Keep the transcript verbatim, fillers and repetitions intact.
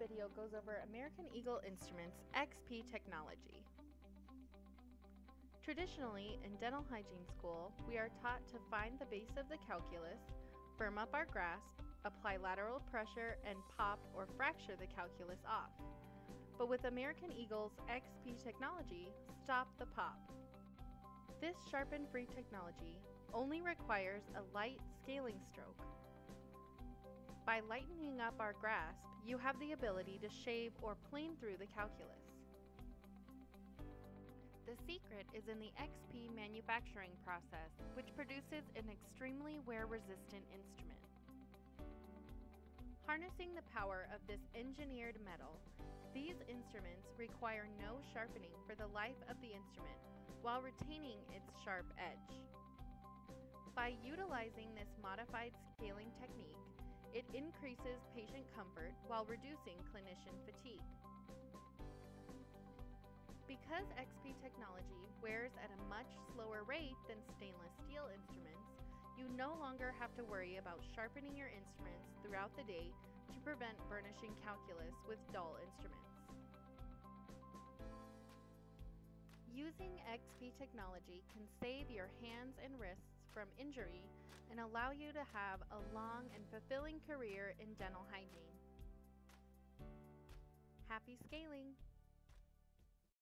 video goes over American Eagle Instruments X P technology. Traditionally, in dental hygiene school, we are taught to find the base of the calculus, firm up our grasp, apply lateral pressure, and pop or fracture the calculus off. But with American Eagle's X P technology, stop the pop. This sharpen-free technology only requires a light scaling stroke. By lightening up our grasp, you have the ability to shave or plane through the calculus. The secret is in the X P manufacturing process, which produces an extremely wear-resistant instrument. Harnessing the power of this engineered metal, these instruments require no sharpening for the life of the instrument while retaining its sharp edge. By utilizing this modified scaling technique, it increases patient comfort while reducing clinician fatigue. Because X P technology wears at a much slower rate than stainless steel instruments, you no longer have to worry about sharpening your instruments throughout the day to prevent burnishing calculus with dull instruments. Using X P technology can save your hands and wrists from injury and allow you to have a long and fulfilling career in dental hygiene. Happy scaling!